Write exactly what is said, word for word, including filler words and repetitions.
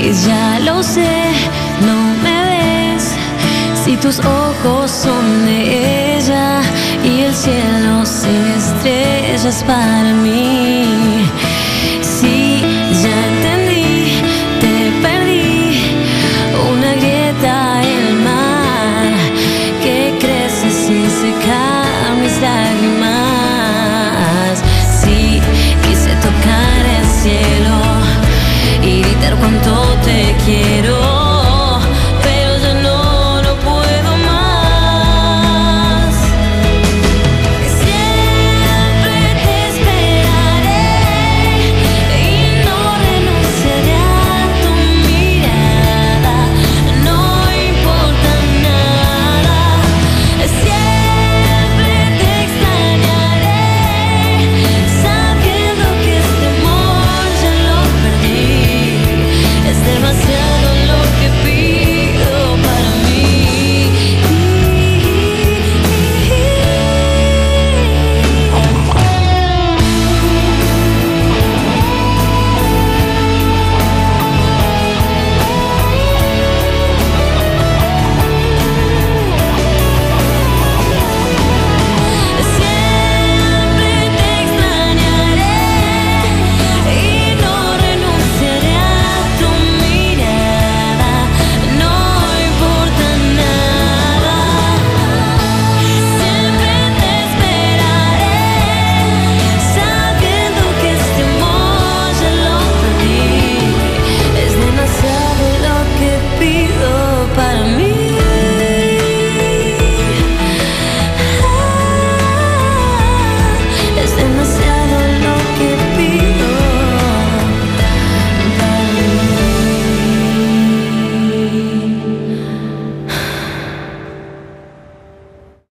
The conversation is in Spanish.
ya lo sé, no me ves. Si tus ojos son de ella y el cielo sin estrellas para mí. Sí, ya entendí, te perdí, una grieta en el mar que crece sin secar mis lágrimas. Sí, quise tocar el cielo y gritar cuánto te quiero.